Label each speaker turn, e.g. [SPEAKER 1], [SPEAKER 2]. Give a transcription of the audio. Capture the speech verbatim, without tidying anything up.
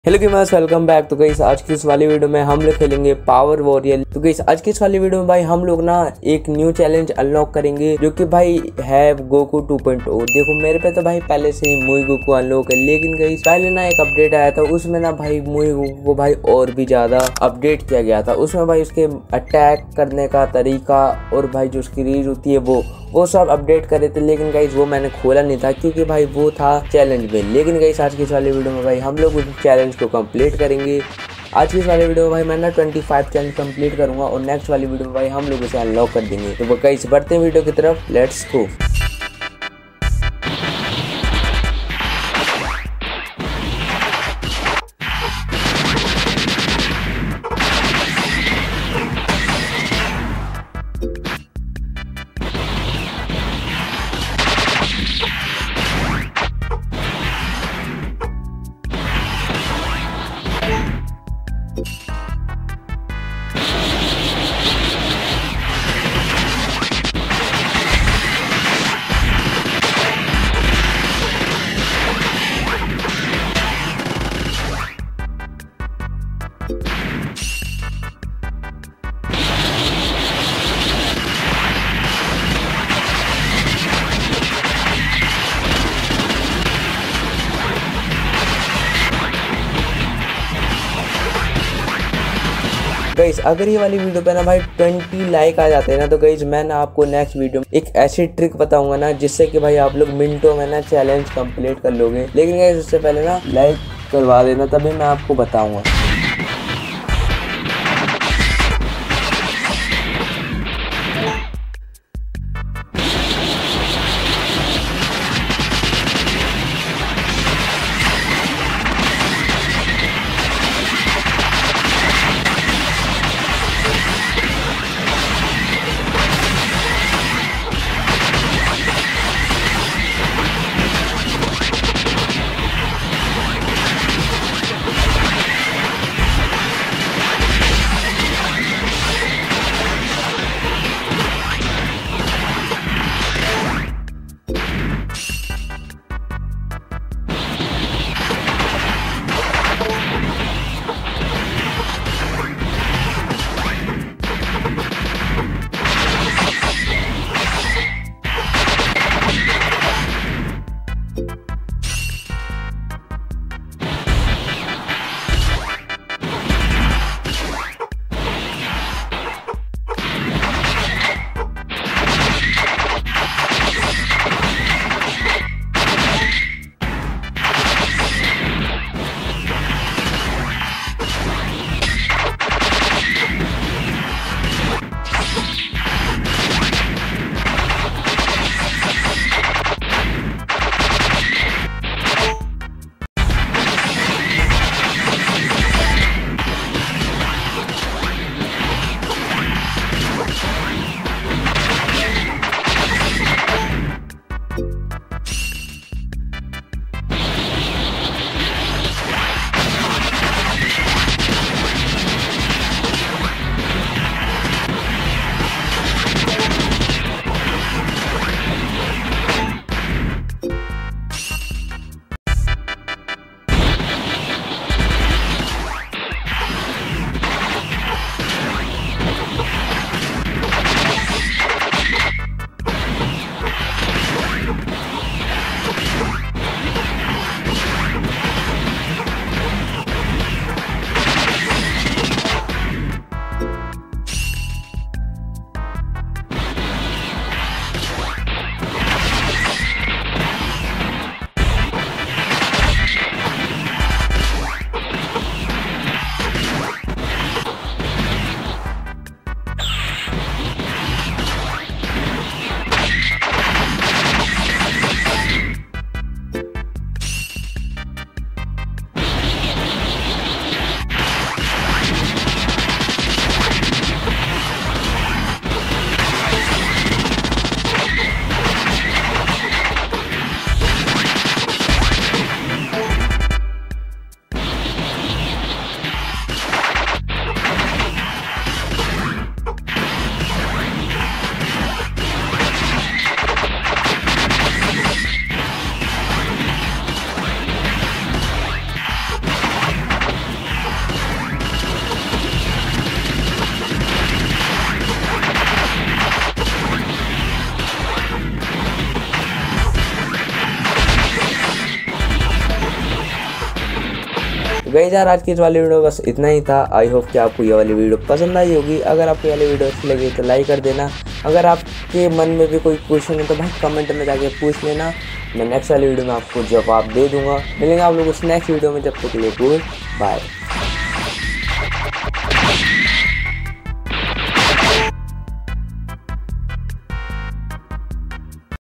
[SPEAKER 1] Hello gamers, welcome back. तो guys आज की इस वाली वीडियो में हम लोग खेलेंगे पावर वॉरियर। तो गाइस आज की इस वाली वीडियो में भाई हम लोग ना एक न्यू चैलेंज अनलॉक करेंगे जो कि भाई है गोकू टू पॉइंट ओ। देखो मेरे पे तो भाई पहले से ही मुई गोकू अनलॉक है, लेकिन गाइस पहले ना एक अपडेट आया था, उसमें ना भाई मुई गोकू को भाई और भी ज्यादा अपडेट किया गया था। उसमें भाई उसके अटैक करने का तरीका और भाई जो उसकी रीज होती है वो वो सब अपडेट करे थे, लेकिन गाइस वो मैंने खोला नहीं था क्योंकि भाई वो था चैलेंज में। लेकिन गाइस आज की इस वाली वीडियो में भाई हम लोग उस चैलेंज को कंप्लीट करेंगे। आज की इस वाली वीडियो में भाई मैं ना पच्चीस चैलेंज कंप्लीट करूंगा और नेक्स्ट वाली वीडियो में भाई हम लोग उसे अनलॉक कर देंगे। तो गाइस बढ़ते हैं वीडियो की तरफ, लेट्स गो। गाइस अगर ये वाली वीडियो पे ना भाई बीस लाइक आ जाते हैं ना, तो गाइस मैं ना आपको नेक्स्ट वीडियो में एक ऐसी ट्रिक बताऊंगा ना जिससे कि भाई आप लोग मिनटों में ना चैलेंज कंप्लीट कर लोगे। लेकिन गाइस उससे पहले ना लाइक करवा देना, तभी मैं आपको बताऊंगा। तो गाइस यार आज की इस वाली वीडियो बस इतना ही था। आई होप कि आपको ये वाली वीडियो पसंद आई होगी। अगर आपको ये वाली वीडियो अच्छी लगी तो लाइक कर देना। अगर आपके मन में भी कोई क्वेश्चन है तो भाई कमेंट में जाके पूछ लेना, मैं नेक्स्ट वाली वीडियो में आपको जवाब दे दूंगा। मिलेंगे आप लोगों को नेक्स्ट वीडियो में, जब तक के लिए गुड बाय।